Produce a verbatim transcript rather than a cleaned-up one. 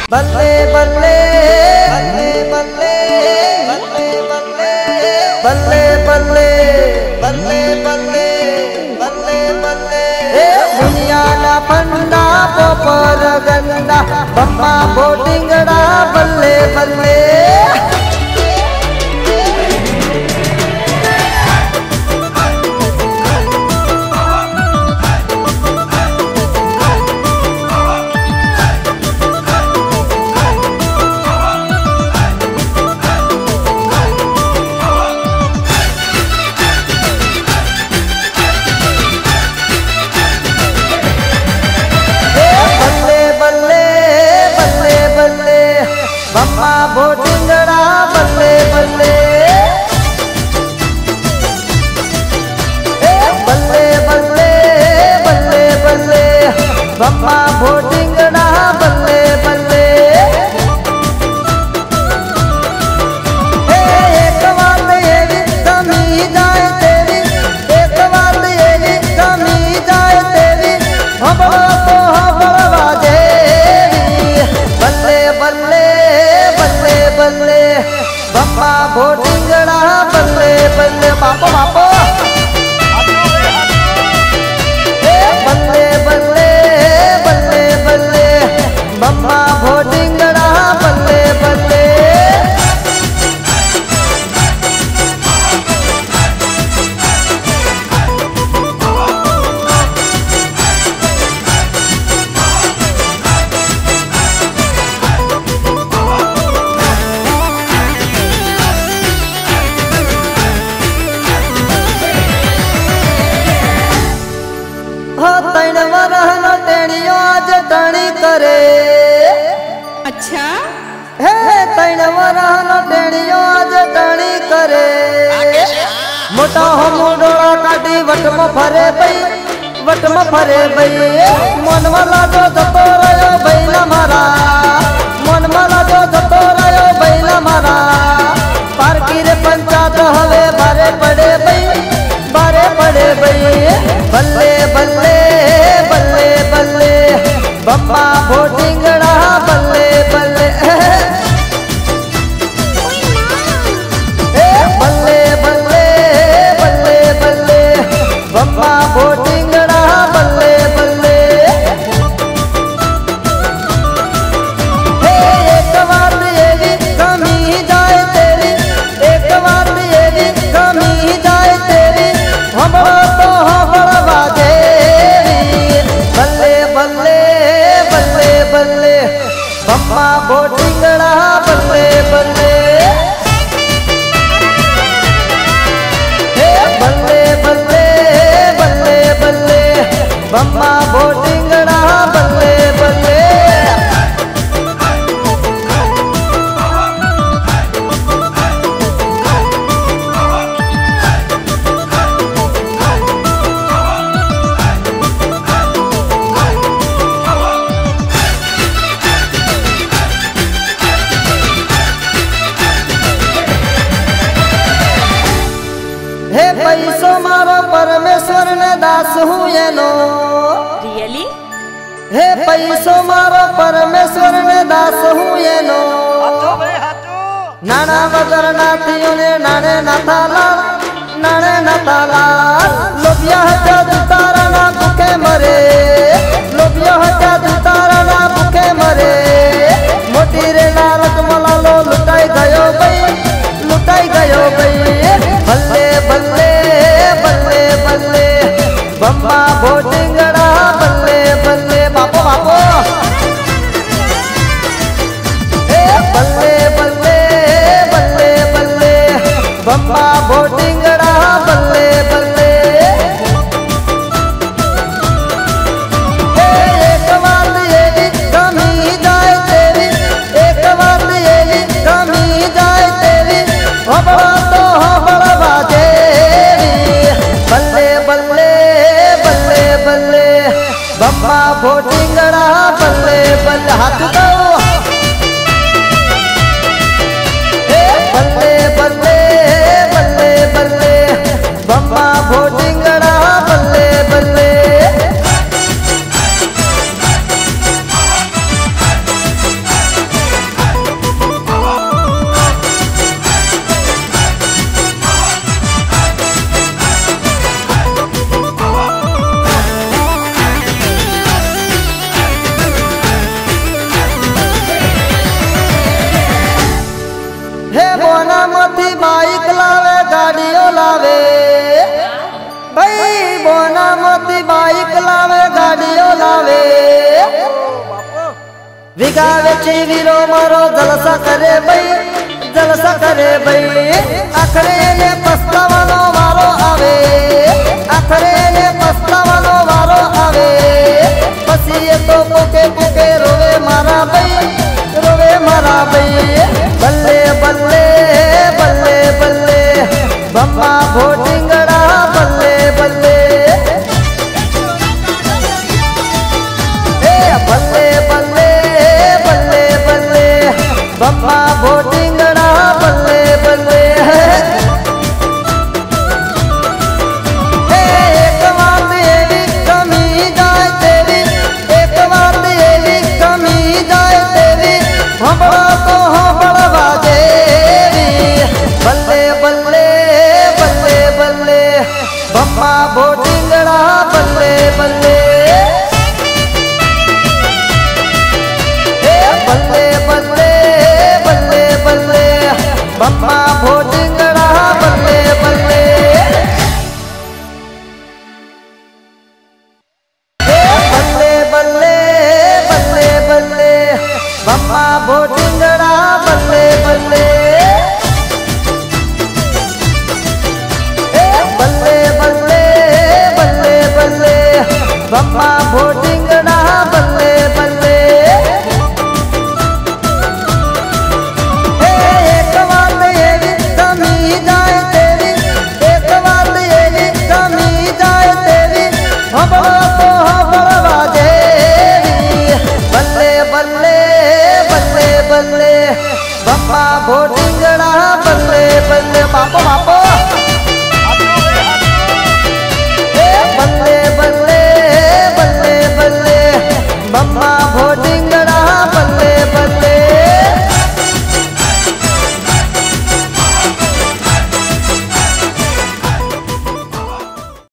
बल्ले बल्ले बल्ले बल्ले बल्ले बल्ले बल्ले बल्ले बल्ले बल्ले बल्ले दुनिया ना फंडा पोपर गंदा बम्मा बोटिंगड़ा बल्ले बल्ले बम्मा बोटिंगड़ा बल्ले बल्ले बल्ले बल्ले बल्ले बल्ले बम्मा बोटिंगड़ा बल्ले बल्ले एक बात ये कमी जाए तेरी एक बात ये कमी जाए तेरी हबड़ा तो हबड़ा देवी बल्ले बल्ले बल्ले बम्मा बोटिंगड़ा बल्ले बल्ले बापो बापो बल्ले बल्ले बल्ले बल्ले बम्मा बोटिंगड़ा बल्ले बल्ले आज टणी करे अच्छा हे तैन वरहनो टेणियो आज टणी करे मोटा हो मुंडोड़ा काटी वटम फरे बई वटम फरे बई मन वाला जो जतो रयो बैला मारा मन वाला जो जतो रयो बैला मारा पारकी रे पंचायत हवे बारे पड़े बई बारे पड़े बई बल्ले बल्ले बल्ले बल्ले बम्मा बोटिंगड़ा बल्ले बल्ले बल्ले बल्ले बल्ले बल्ले बम्मा बोटिंगड़ा बल्ले बल्ले एक बात ये कमी जाए तेरी एक बात ये कमी जाए तेरी हबड़ा तो हबड़ा देवी बल्ले बल्ले बल्ले बल्ले बम्मा बोटिंगड़ा बल्ले बल्ले बल्ले बल्ले बल्ले बल्ले बम्मा बोटिंगड़ा बल्ले बल्ले हे पैसो मारो परमेश्वर ने दास हूँ ये नो रियली हे पैसो मारो परमेश्वर ने दास हूँ ये नो नाना बगर नाथियों ने नाने नाथाला नाने नाथाला लोबिया हटा दुतारा ना भूखे मरे लोबिया हटा दुतारा ना भूखे मरे मोटी रे लालच मला लो लुटाई गयो बई लुटाई गयो बई बल्ले बल्ले बल्ले बल्ले बम्मा बोटिंगड़ा बल्ले बल्ले बापो बापो बल्ले बल्ले बल्ले बल्ले बम्मा बोटिंगड़ा बल्ले बल्ले एक बात ये कमी जाए तेरी एक बात ये कमी जाए तेरी हबड़ा तो हबड़ा देवी बल्ले बल्ले बल्ले बल्ले बम्मा बोटिंगड़ा बल्ले बल्ले हाथ दो बल्ले बल्ले बल्ले बल्ले बम्मा बोटिंगड़ा बल्ले बल्ले बाइक लावे गाड़ियों लावे विगावे चीवीरो मारो जलसा करे भाई जलसा करे भाई आखरे ने पछतावानो वारो आवे आखरे ने पछतावानो वारो आवे पसी ये तो पोके पोके रोवे मारा भाई रोवे मारा भाई बल्ले बल्ले बल्ले बल्ले बम्मा भोटिंगड़ा बल्ले बल्ले ए बल्ले बल्ले बल्ले बल्ले बम्मा भोटिंगड़ा बल्ले बल्ले एक बात एवी कमी जाए तेरी एक बात एवी कमी जाए तेरी हबड़ा तो हबड़वा देवी बल्ले बल्ले बल्ले बल्ले बम्मा भोटिंगड़ा बल्ले बल्ले बल्ले बल्ले बल्ले बल्ले बम्मा भोटिंगड़ा बल्ले बल्ले बल्ले बल्ले बल्ले बल्ले बम्मा भोटिंगड़ा बल्ले बल्ले बल्ले बल्ले बल्ले बल्ले बम्मा भोटिंगड़ा बल्ले बल्ले एक बात एवी कमी जाए तेरी एक बात एवी कमी जाए तेरी हबड़ा तो हबड़वा देवी बल्ले बल्ले बल्ले बल्ले बम्मा भोटिंगड़ा बल्ले बल्ले बापो बापो बल्ले बल्ले बल्ले बल्ले बम्मा